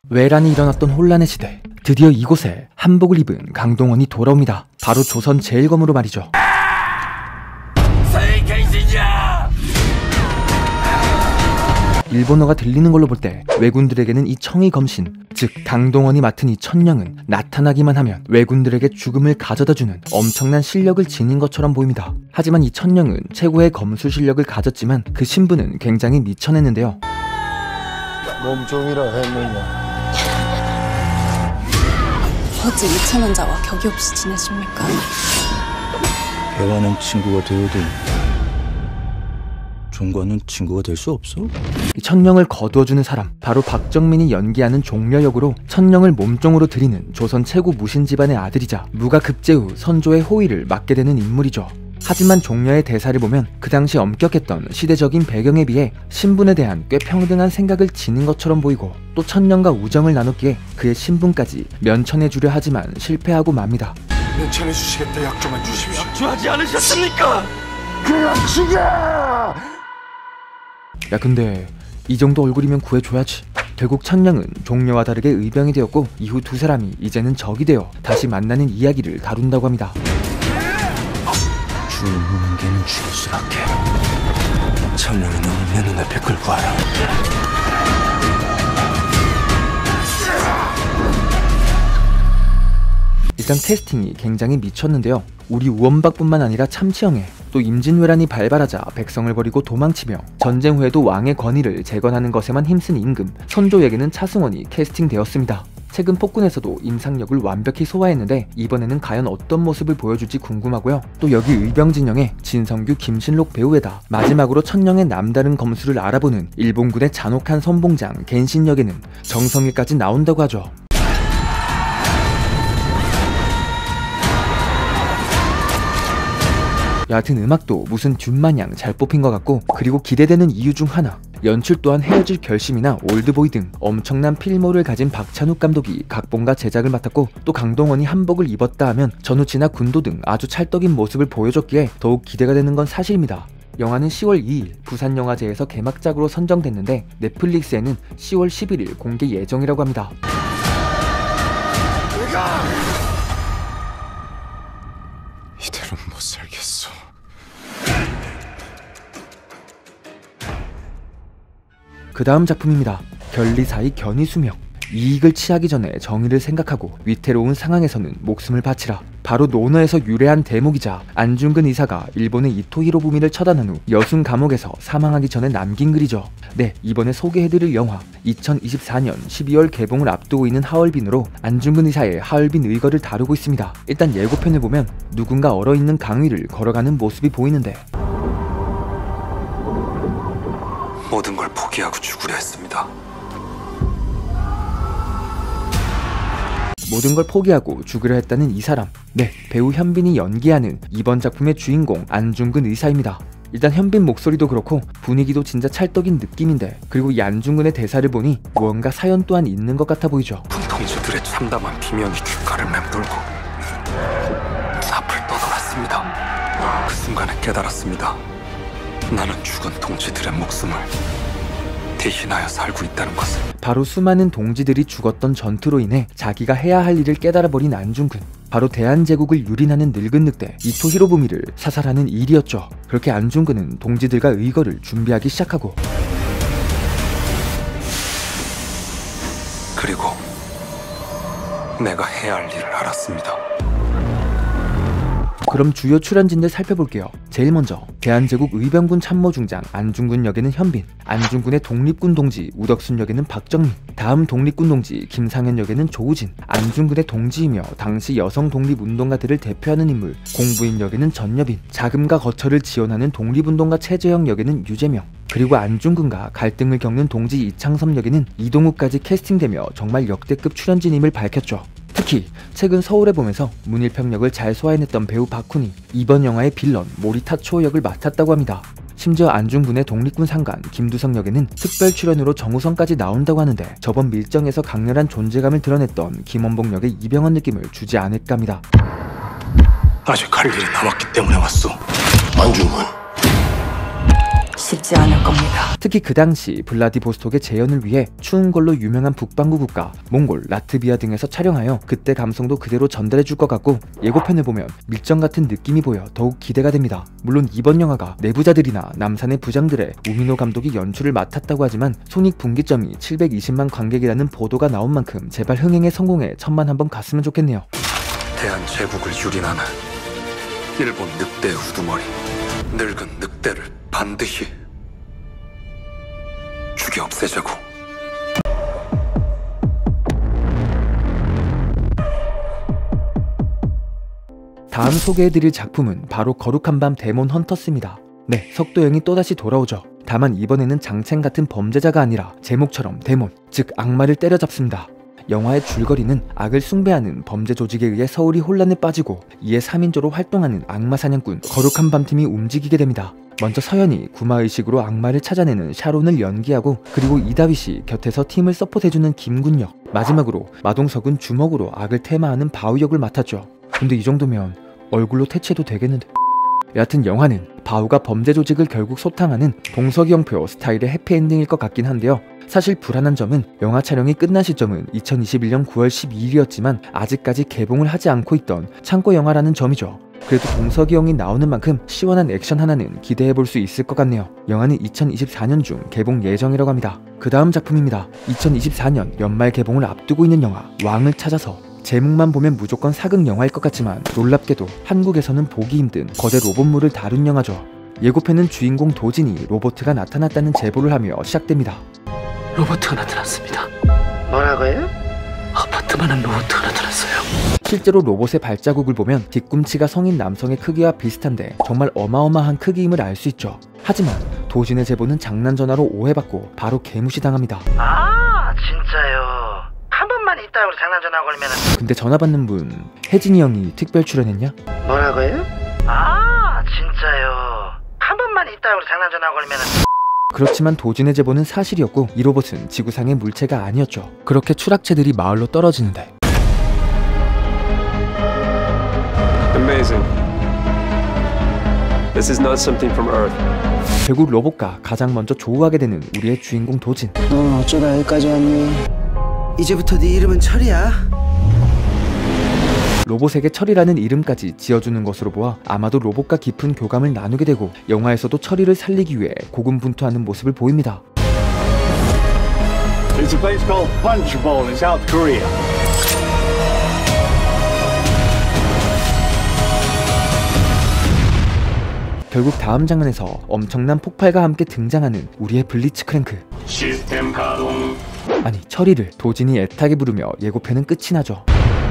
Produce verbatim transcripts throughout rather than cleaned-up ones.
외란이 일어났던 혼란의 시대, 드디어 이곳에 한복을 입은 강동원이 돌아옵니다. 바로 조선 제일검으로 말이죠. 일본어가 들리는 걸로 볼 때 왜군들에게는 이 청의 검신, 즉 강동원이 맡은 이 천령은 나타나기만 하면 왜군들에게 죽음을 가져다주는 엄청난 실력을 지닌 것처럼 보입니다. 하지만 이 천령은 최고의 검술 실력을 가졌지만 그 신분은 굉장히 미천했는데요. 몸종이라 했느냐? 어찌 미천한 자와 격이 없이 지내십니까? 배와는 친구가 되어도 종과는 친구가 될 수 없어? 이 천령을 거두어주는 사람, 바로 박정민이 연기하는 종려 역으로 천령을 몸종으로 들이는 조선 최고 무신 집안의 아들이자 무가 급제 후 선조의 호위를 맡게 되는 인물이죠. 하지만 종려의 대사를 보면 그 당시 엄격했던 시대적인 배경에 비해 신분에 대한 꽤 평등한 생각을 지닌 것처럼 보이고, 또 천령과 우정을 나눴기에 그의 신분까지 면천해주려 하지만 실패하고 맙니다. 면천해주시겠다. 약조만 주십시오. 약조하지 않으셨습니까? 그냥 죽여! 야 근데 이 정도 얼굴이면 구해줘야지. 결국 천령은 종려와 다르게 의병이 되었고, 이후 두 사람이 이제는 적이 되어 다시 만나는 이야기를 다룬다고 합니다. 죽는 개는 죽일 수밖에. 천령이 너를 내 눈앞에 끌고 와라. 일단 캐스팅이 굉장히 미쳤는데요. 우리 우원박뿐만 아니라 참치영애, 또 임진왜란이 발발하자 백성을 버리고 도망치며 전쟁 후에도 왕의 권위를 재건하는 것에만 힘쓴 임금, 선조에게는 차승원이 캐스팅되었습니다. 최근 폭군에서도 임상력을 완벽히 소화했는데 이번에는 과연 어떤 모습을 보여줄지 궁금하고요. 또 여기 의병진영에 진성규, 김신록 배우에다 마지막으로 천령의 남다른 검술을 알아보는 일본군의 잔혹한 선봉장 겐신 역에는 정성일까지 나온다고 하죠. 여하튼 음악도 무슨 듄마냥 잘 뽑힌 것 같고, 그리고 기대되는 이유 중 하나, 연출 또한 헤어질 결심이나 올드보이 등 엄청난 필모를 가진 박찬욱 감독이 각본과 제작을 맡았고, 또 강동원이 한복을 입었다 하면 전우치나 군도 등 아주 찰떡인 모습을 보여줬기에 더욱 기대가 되는 건 사실입니다. 영화는 시월 이일 부산영화제에서 개막작으로 선정됐는데 넷플릭스에는 시월 십일일 공개 예정이라고 합니다. 이대로는 못 살겠어. 그 다음 작품입니다. 견리사의 견이수명. 이익을 취하기 전에 정의를 생각하고 위태로운 상황에서는 목숨을 바치라. 바로 논어에서 유래한 대목이자 안중근 의사가 일본의 이토 히로부미를 처단한 후 여순 감옥에서 사망하기 전에 남긴 글이죠. 네, 이번에 소개해드릴 영화 이천이십사년 십이월 개봉을 앞두고 있는 하얼빈으로 안중근 의사의 하얼빈 의거를 다루고 있습니다. 일단 예고편을 보면 누군가 얼어있는 강위를 걸어가는 모습이 보이는데, 모든 걸 포기하고 죽으려 했습니다. 모든 걸 포기하고 죽으려 했다는 이 사람, 네, 배우 현빈이 연기하는 이번 작품의 주인공 안중근 의사입니다. 일단 현빈 목소리도 그렇고 분위기도 진짜 찰떡인 느낌인데, 그리고 이 안중근의 대사를 보니 무언가 사연 또한 있는 것 같아 보이죠. 군통주들의 참담한 비명이 귓가를 맴돌고 앞을 떠돌았습니다. 그 순간에 깨달았습니다. 나는 죽은 동지들의 목숨을 대신하여 살고 있다는 것을. 바로 수많은 동지들이 죽었던 전투로 인해 자기가 해야 할 일을 깨달아버린 안중근, 바로 대한제국을 유린하는 늙은 늑대 이토 히로부미를 사살하는 일이었죠. 그렇게 안중근은 동지들과 의거를 준비하기 시작하고, 그리고 내가 해야 할 일을 알았습니다. 그럼 주요 출연진들 살펴볼게요. 제일 먼저 대한제국 의병군 참모중장 안중근 역에는 현빈, 안중근의 독립군 동지 우덕순 역에는 박정민, 다음 독립군 동지 김상현 역에는 조우진, 안중근의 동지이며 당시 여성 독립운동가들을 대표하는 인물 공부인 역에는 전여빈, 자금과 거처를 지원하는 독립운동가 최재형 역에는 유재명, 그리고 안중근과 갈등을 겪는 동지 이창섭 역에는 이동욱까지 캐스팅되며 정말 역대급 출연진임을 밝혔죠. 특히 최근 서울의 봄에서 문일평 역을 잘 소화해냈던 배우 박훈이 이번 영화의 빌런 모리타초 역을 맡았다고 합니다. 심지어 안중근의 독립군 상관 김두성 역에는 특별 출연으로 정우성까지 나온다고 하는데, 저번 밀정에서 강렬한 존재감을 드러냈던 김원봉 역의 이병헌 느낌을 주지 않을까 합니다. 아직 할 일이 남았기 때문에 왔소. 안중근, 쉽지 않을 겁니다. 특히 그 당시 블라디보스톡의 재현을 위해 추운 걸로 유명한 북반구 국가 몽골, 라트비아 등에서 촬영하여 그때 감성도 그대로 전달해줄 것 같고, 예고편을 보면 밀정 같은 느낌이 보여 더욱 기대가 됩니다. 물론 이번 영화가 내부자들이나 남산의 부장들의 우미노 감독이 연출을 맡았다고 하지만 손익 분기점이 칠백이십만 관객이라는 보도가 나온 만큼 제발 흥행에 성공해 천만 한번 갔으면 좋겠네요. 대한제국을 유린하는 일본 늑대의 우두머리, 늙은 늑대를 반드시 죽여 없애자고. 다음 소개해드릴 작품은 바로 거룩한 밤 데몬 헌터스입니다. 네, 석도영이 또다시 돌아오죠. 다만 이번에는 장첸 같은 범죄자가 아니라 제목처럼 데몬, 즉 악마를 때려잡습니다. 영화의 줄거리는 악을 숭배하는 범죄 조직에 의해 서울이 혼란에 빠지고 이에 삼 인조로 활동하는 악마 사냥꾼 거룩한 밤팀이 움직이게 됩니다. 먼저 서연이 구마의식으로 악마를 찾아내는 샤론을 연기하고, 그리고 이다윗이 곁에서 팀을 서포트해주는 김군 역, 마지막으로 마동석은 주먹으로 악을 테마하는 바우 역을 맡았죠. 근데 이 정도면 얼굴로 퇴치해도 되겠는데. 여하튼 영화는 바우가 범죄 조직을 결국 소탕하는 봉석이 형표 스타일의 해피엔딩일 것 같긴 한데요. 사실 불안한 점은 영화 촬영이 끝난 시점은 이천이십일년 구월 십이일이었지만 아직까지 개봉을 하지 않고 있던 창고 영화라는 점이죠. 그래도 봉석이 형이 나오는 만큼 시원한 액션 하나는 기대해볼 수 있을 것 같네요. 영화는 이천이십사년 중 개봉 예정이라고 합니다. 그 다음 작품입니다. 이천이십사년 연말 개봉을 앞두고 있는 영화 왕을 찾아서. 제목만 보면 무조건 사극 영화일 것 같지만 놀랍게도 한국에서는 보기 힘든 거대 로봇물을 다룬 영화죠. 예고편은 주인공 도진이 로봇가 나타났다는 제보를 하며 시작됩니다. 로봇가 나타났습니다. 뭐라고요? 아파트만한 로봇가 나타났어요. 실제로 로봇의 발자국을 보면 뒤꿈치가 성인 남성의 크기와 비슷한데 정말 어마어마한 크기임을 알 수 있죠. 하지만 도진의 제보는 장난 전화로 오해받고 바로 개무시당합니다. 아 진짜요? 한 번만 이따위로 장난 전화 걸리면. 근데 전화 받는 분 혜진이 형이 특별 출연했냐? 뭐라고요? 아 진짜요? 한 번만 이따위로 장난 전화 걸리면. 그렇지만 도진의 제보는 사실이었고 이 로봇은 지구상의 물체가 아니었죠. 그렇게 추락체들이 마을로 떨어지는데 Amazing. This is not something from Earth. 결국 로봇과 가장 먼저 조우하게 되는 우리의 주인공 도진. 넌 어쩌다 여기까지 왔니? 이제부터 네 이름은 철이야. 로봇에게 철이라는 이름까지 지어주는 것으로 보아 아마도 로봇과 깊은 교감을 나누게 되고 영화에서도 철이를 살리기 위해 고군분투하는 모습을 보입니다. There's a place called Punchbowl in South Korea. 결국 다음 장면에서 엄청난 폭발과 함께 등장하는 우리의 블리츠크랭크. 시스템 가동. 아니, 철이를 도진이 애타게 부르며 예고편은 끝이 나죠.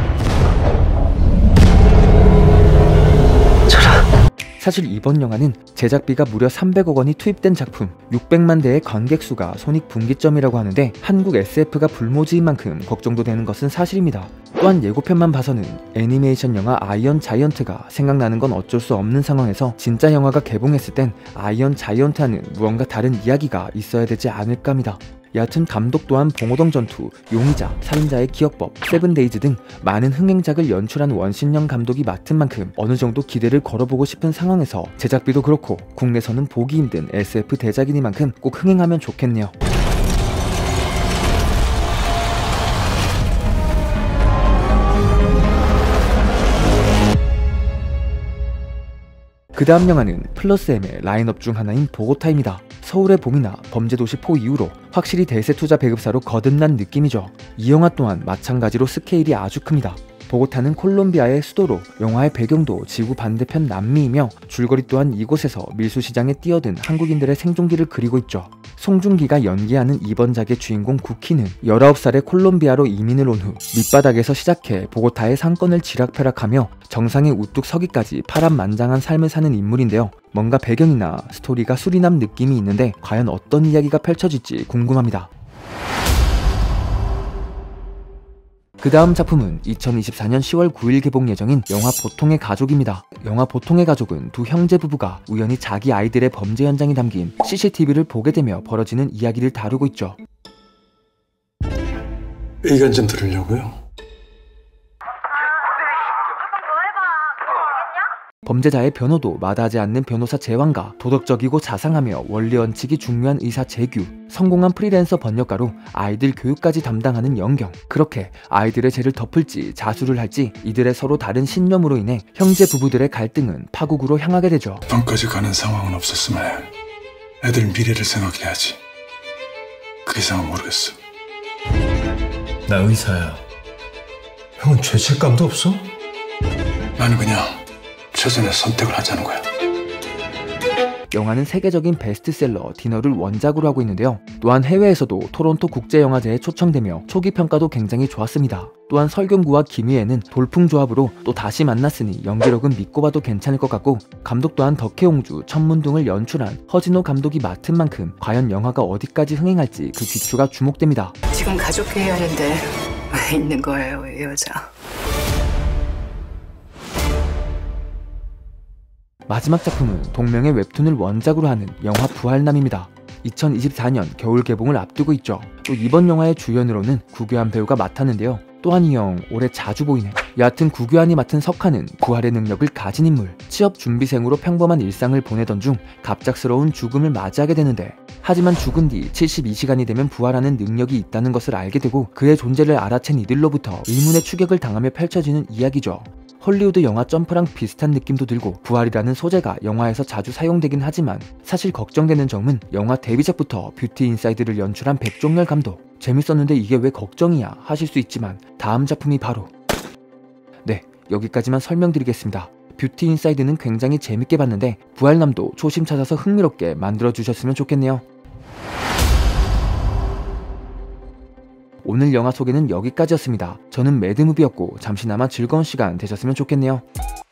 사실 이번 영화는 제작비가 무려 삼백억 원이 투입된 작품, 육백만 대의 관객수가 손익분기점이라고 하는데 한국 에스에프가 불모지인 만큼 걱정도 되는 것은 사실입니다. 또한 예고편만 봐서는 애니메이션 영화 아이언 자이언트가 생각나는 건 어쩔 수 없는 상황에서 진짜 영화가 개봉했을 땐 아이언 자이언트와는 무언가 다른 이야기가 있어야 되지 않을까 합니다. 여하튼 감독 또한 봉오동 전투, 용의자, 살인자의 기억법, 세븐데이즈 등 많은 흥행작을 연출한 원신영 감독이 맡은 만큼 어느 정도 기대를 걸어보고 싶은 상황에서 제작비도 그렇고 국내에서는 보기 힘든 에스에프 대작이니만큼 꼭 흥행하면 좋겠네요. 그 다음 영화는 플러스엠의 라인업 중 하나인 보고타입니다. 서울의 봄이나 범죄도시 포 이후로 확실히 대세 투자 배급사로 거듭난 느낌이죠. 이 영화 또한 마찬가지로 스케일이 아주 큽니다. 보고타는 콜롬비아의 수도로 영화의 배경도 지구 반대편 남미이며 줄거리 또한 이곳에서 밀수시장에 뛰어든 한국인들의 생존기를 그리고 있죠. 송중기가 연기하는 이번 작의 주인공 구키는 열아홉 살에 콜롬비아로 이민을 온 후 밑바닥에서 시작해 보고타의 상권을 지락펴락하며 정상에 우뚝 서기까지 파란만장한 삶을 사는 인물인데요. 뭔가 배경이나 스토리가 수리남 느낌이 있는데 과연 어떤 이야기가 펼쳐질지 궁금합니다. 그 다음 작품은 이천이십사년 시월 구일 개봉 예정인 영화 보통의 가족입니다. 영화 보통의 가족은 두 형제 부부가 우연히 자기 아이들의 범죄 현장이 담긴 씨씨티비를 보게 되며 벌어지는 이야기를 다루고 있죠. 의견 좀 들으려고요. 범죄자의 변호도 마다하지 않는 변호사 제왕과 도덕적이고 자상하며 원리 원칙이 중요한 의사 재규, 성공한 프리랜서 번역가로 아이들 교육까지 담당하는 영경. 그렇게 아이들의 죄를 덮을지 자수를 할지 이들의 서로 다른 신념으로 인해 형제 부부들의 갈등은 파국으로 향하게 되죠. 방까지 가는 상황은 없었으면 해. 애들 미래를 생각해야지. 그 이상은 모르겠어. 나 의사야. 형은 죄책감도 없어? 나는 그냥 최선의 선택을 하자는 거야. 영화는 세계적인 베스트셀러 디너를 원작으로 하고 있는데요. 또한 해외에서도 토론토 국제영화제에 초청되며 초기 평가도 굉장히 좋았습니다. 또한 설경구와 김희애는 돌풍조합으로 또 다시 만났으니 연기력은 믿고 봐도 괜찮을 것 같고, 감독 또한 덕혜옹주, 천문둥을 연출한 허진호 감독이 맡은 만큼 과연 영화가 어디까지 흥행할지 그 귀추가 주목됩니다. 지금 가족회의 하는데 왜 있는 거예요, 이 여자? 마지막 작품은 동명의 웹툰을 원작으로 하는 영화 부활남입니다. 이천이십사 년 겨울 개봉을 앞두고 있죠. 또 이번 영화의 주연으로는 구교환 배우가 맡았는데요. 또한 이 형 올해 자주 보이네. 여하튼 구교환이 맡은 석하는 부활의 능력을 가진 인물. 취업 준비생으로 평범한 일상을 보내던 중 갑작스러운 죽음을 맞이하게 되는데, 하지만 죽은 뒤 칠십이 시간이 되면 부활하는 능력이 있다는 것을 알게 되고 그의 존재를 알아챈 이들로부터 의문의 추격을 당하며 펼쳐지는 이야기죠. 헐리우드 영화 점프랑 비슷한 느낌도 들고, 부활이라는 소재가 영화에서 자주 사용되긴 하지만 사실 걱정되는 점은 영화 데뷔작부터 뷰티 인사이드를 연출한 백종열 감독. 재밌었는데 이게 왜 걱정이야 하실 수 있지만 다음 작품이 바로, 네, 여기까지만 설명드리겠습니다. 뷰티 인사이드는 굉장히 재밌게 봤는데 부활남도 초심 찾아서 흥미롭게 만들어주셨으면 좋겠네요. 오늘 영화 소개는 여기까지였습니다. 저는 매드무비였고 잠시나마 즐거운 시간 되셨으면 좋겠네요.